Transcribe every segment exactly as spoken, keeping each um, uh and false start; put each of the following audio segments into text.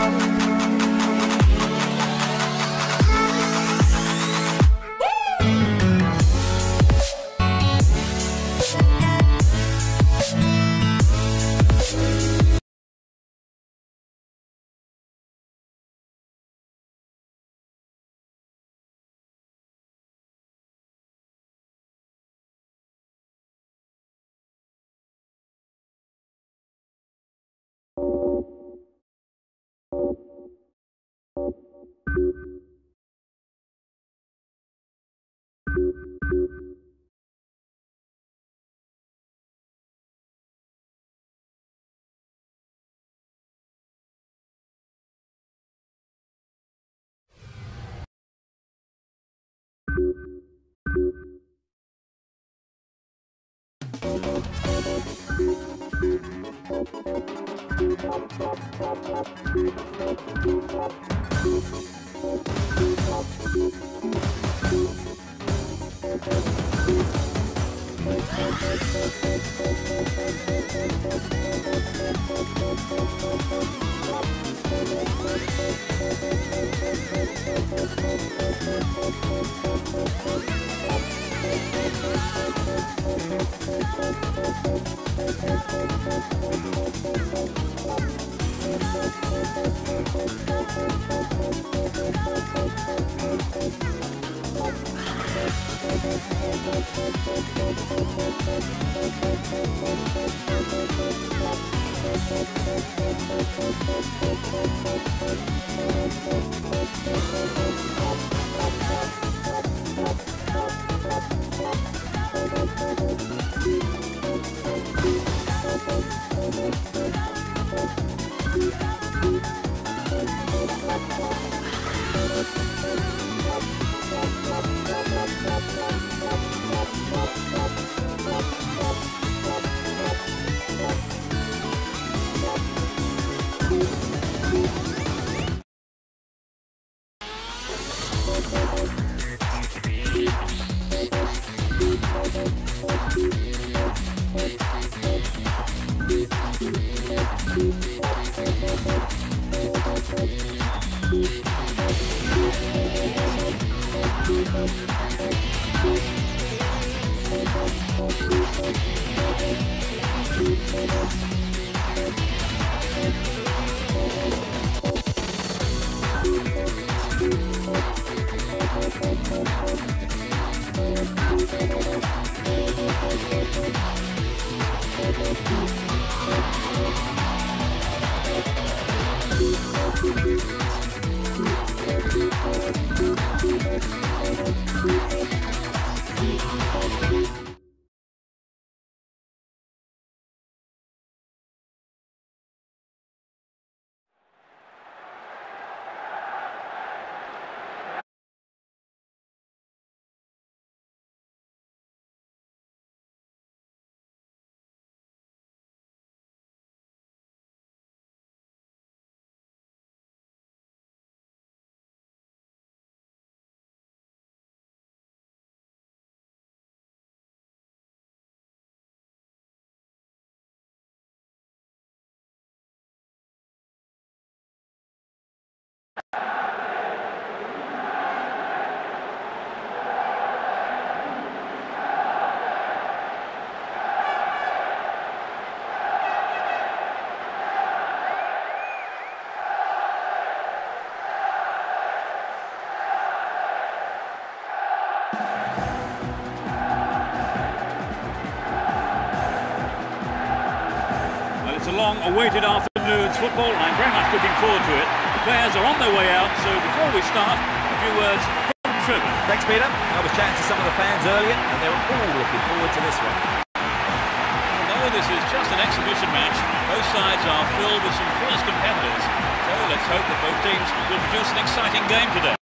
Long-awaited afternoon's football. I'm very much looking forward to it. The players are on their way out, so before we start, a few words from Trimmer. Thanks, Peter. I was chatting to some of the fans earlier, and they were all looking forward to this one. Although this is just an exhibition match, both sides are filled with some fierce competitors. So let's hope that both teams will produce an exciting game today.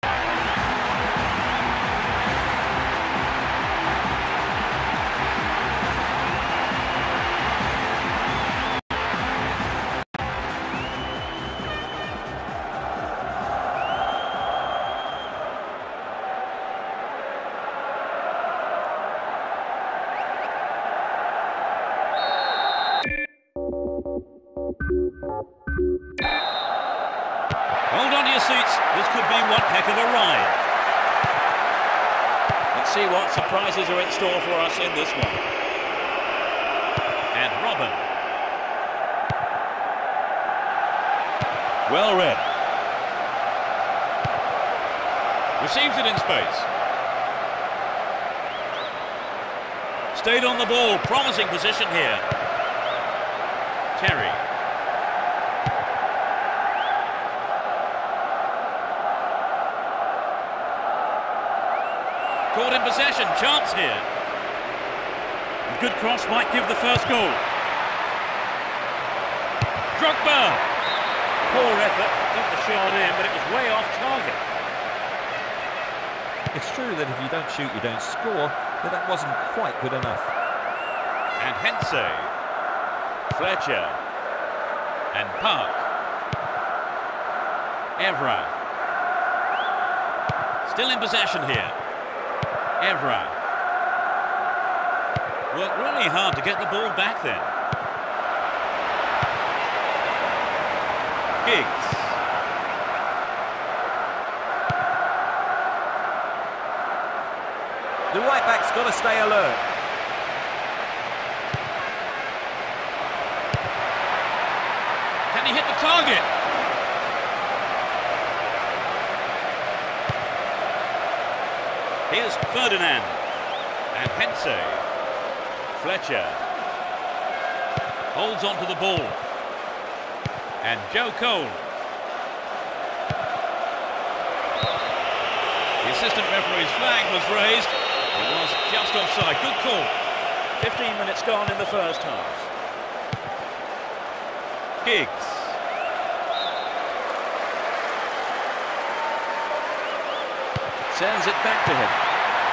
the seats. This could be one heck of a ride. Let's see what surprises are in store for us in this one. And Robin. Well read. Receives it in space. Stayed on the ball. Promising position here. Terry. Caught in possession. Chance here. A good cross might give the first goal. Drogba. Poor effort. Got the shot in, but it was way off target. It's true that if you don't shoot, you don't score, but that wasn't quite good enough. And Hensey. Fletcher. And Park. Evra. Still in possession here. Evra. Worked really hard to get the ball back then. Giggs. The right back's got to stay alert. Can he hit the target? Here's Ferdinand. And Hensey. Fletcher. Holds on to the ball. And Joe Cole. The assistant referee's flag was raised. It was just offside. Good call. fifteen minutes gone in the first half. Giggs. Sends it back to him.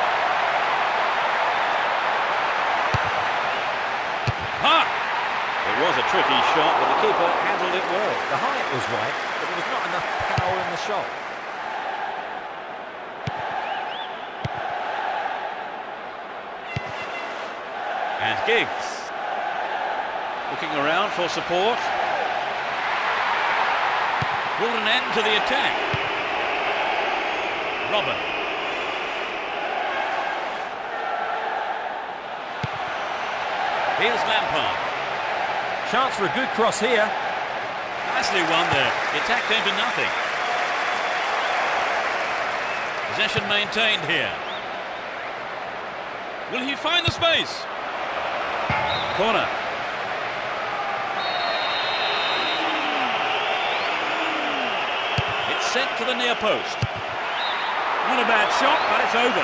Park. It was a tricky shot, but the keeper handled it well. The height was right, but there was not enough power in the shot. And Giggs. Looking around for support. Brought an end to the attack. Robin. Here's Lampard. Chance for a good cross here. Nicely won there. The attack came to nothing. Possession maintained here. Will he find the space? Corner. It's sent to the near post. Not a bad shot, but it's over.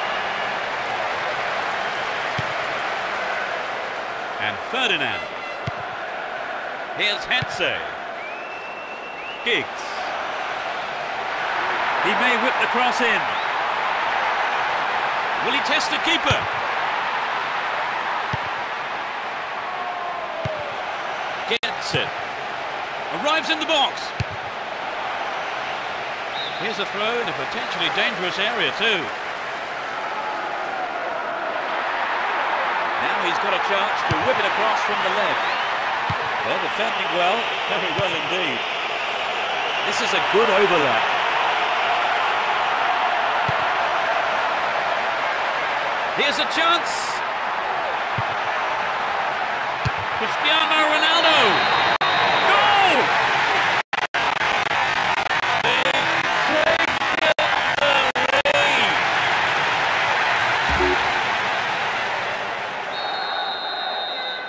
And Ferdinand. Here's Hensey. Giggs. He may whip the cross in. Will he test the keeper? Gets it. Arrives in the box. Here's a throw in a potentially dangerous area too. Now he's got a chance to whip it across from the left. Well, defending well, very well indeed. This is a good overlap. Here's a chance. Cristiano Ronaldo.